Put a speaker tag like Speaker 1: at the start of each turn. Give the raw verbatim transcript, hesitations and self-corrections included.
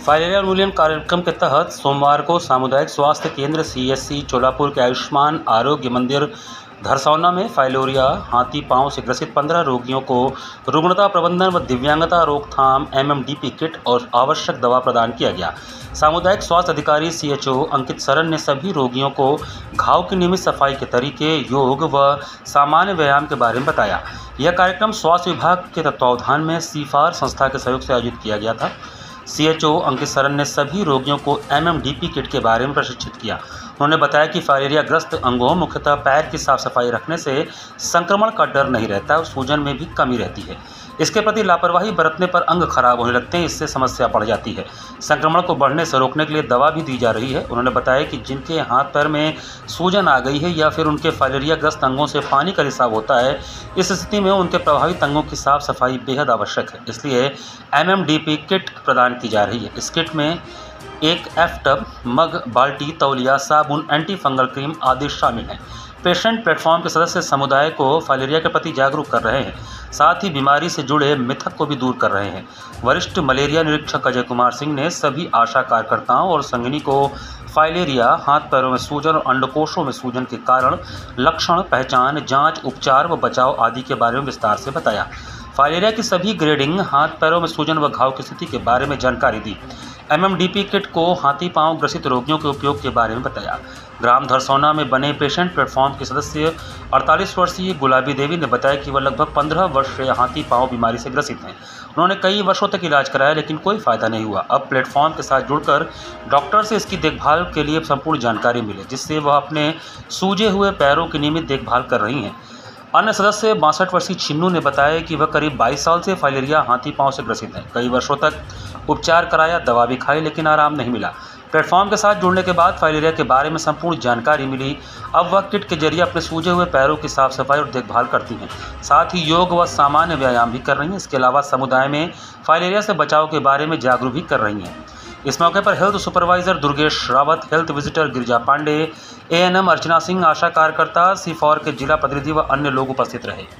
Speaker 1: Filaria उन्मूलन कार्यक्रम के तहत सोमवार को सामुदायिक स्वास्थ्य केंद्र सी एस सी चोलापुर के आयुष्मान आरोग्य मंदिर धरसौना में फाइलेरिया हाथी पांव से ग्रसित पंद्रह रोगियों को रुग्णता प्रबंधन व दिव्यांगता रोकथाम M M D P kit और आवश्यक दवा प्रदान किया गया। सामुदायिक स्वास्थ्य अधिकारी सी एच ओ अंकित सरन ने सभी रोगियों को घाव की नियमित सफाई के तरीके, योग व सामान्य व्यायाम के बारे में बताया। यह कार्यक्रम स्वास्थ्य विभाग के तत्वावधान में सीफार संस्था के सहयोग से आयोजित किया गया था। सी एच ओ अंकित सरन ने सभी रोगियों को M M D P kit के बारे में प्रशिक्षित किया। उन्होंने बताया कि फाइलेरिया ग्रस्त अंगों, मुख्यतः पैर की साफ सफाई रखने से संक्रमण का डर नहीं रहता और सूजन में भी कमी रहती है। इसके प्रति लापरवाही बरतने पर अंग खराब होने लगते हैं, इससे समस्या बढ़ जाती है। संक्रमण को बढ़ने से रोकने के लिए दवा भी दी जा रही है। उन्होंने बताया कि जिनके हाथ पैर में सूजन आ गई है या फिर उनके फाइलेरिया ग्रस्त अंगों से पानी का रिसाव होता है, इस स्थिति में उनके प्रभावित अंगों की साफ सफाई बेहद आवश्यक है। इसलिए M M D P kit प्रदान की जा रही है। इस किट में एक एफ टब, मग, बाल्टी, तौलिया, साबुन, एंटी फंगल क्रीम आदि शामिल हैं। पेशेंट प्लेटफॉर्म के सदस्य समुदाय को फाइलेरिया के प्रति जागरूक कर रहे हैं, साथ ही बीमारी से जुड़े मिथक को भी दूर कर रहे हैं। वरिष्ठ मलेरिया निरीक्षक अजय कुमार सिंह ने सभी आशा कार्यकर्ताओं और संगिनी को फाइलेरिया, हाथ पैरों में सूजन और अंडकोशों में सूजन के कारण, लक्षण, पहचान, जांच, उपचार व बचाव आदि के बारे में विस्तार से बताया। फाइलेरिया की सभी ग्रेडिंग, हाथ पैरों में सूजन व घाव की स्थिति के बारे में जानकारी दी। M M D P kit को हाथी पांव ग्रसित रोगियों के उपयोग के बारे में बताया। ग्राम धरसौना में बने पेशेंट प्लेटफॉर्म के सदस्य अड़तालीस वर्षीय गुलाबी देवी ने बताया कि वह लगभग पंद्रह वर्ष से हाथी पांव बीमारी से ग्रसित हैं। उन्होंने कई वर्षों तक इलाज कराया लेकिन कोई फायदा नहीं हुआ। अब प्लेटफॉर्म के साथ जुड़कर डॉक्टर से इसकी देखभाल के लिए संपूर्ण जानकारी मिले, जिससे वह अपने सूजे हुए पैरों की नियमित देखभाल कर रही हैं। अन्य सदस्य बासठ वर्षीय छिन्नू ने बताया कि वह करीब बाईस साल से फाइलेरिया हाथी पांव से ग्रसित हैं। कई वर्षों तक उपचार कराया, दवा भी खाई लेकिन आराम नहीं मिला। प्लेटफॉर्म के साथ जुड़ने के बाद फाइलेरिया के बारे में संपूर्ण जानकारी मिली। अब वह किट के जरिए अपने सूजे हुए पैरों की साफ सफाई और देखभाल करती हैं, साथ ही योग व सामान्य व्यायाम भी कर रही हैं। इसके अलावा समुदाय में फाइलेरिया से बचाव के बारे में जागरूक भी कर रही हैं। इस मौके पर health supervisor Durgesh Rawat, health visitor Girija Pande, A N M Archana Singh, ASHA कार्यकर्ता, सीफॉर के जिला प्रतिनिधि व अन्य लोग उपस्थित रहे।